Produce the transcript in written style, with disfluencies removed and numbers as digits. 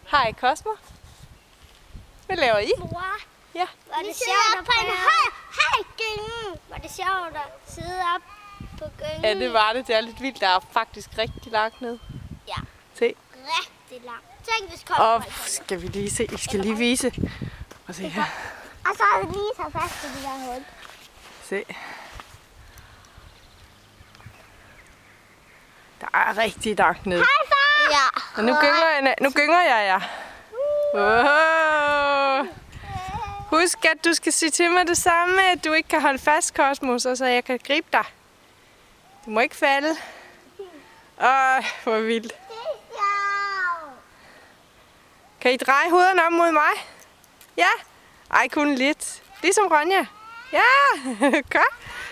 Hej Cozmo. Hvad laver I? Mor, Ja. var det sjovt at prøve hej gyngen. Var det sjovt at sidde op på gyngen? Ja, det var det. Det er lidt vildt. Der er faktisk rigtig langt ned. Ja. Se. Rigtig langt. Tænk hvis Cozmo Og skal vi lige se. I skal lige vise. Og se her. Og så har vi lige taget fast i det der hul. Se. Der er rigtig langt ned. Hej far! Ja. Og nu gynger jeg jer. Wow. Husk, at du skal sige til mig det samme, at du ikke kan holde fast, Cozmo, så jeg kan gribe dig. Du må ikke falde. Hvor vildt. Kan I dreje hovederne om mod mig? Ja? Ej, kun lidt. Ligesom Ronja. Ja, godt.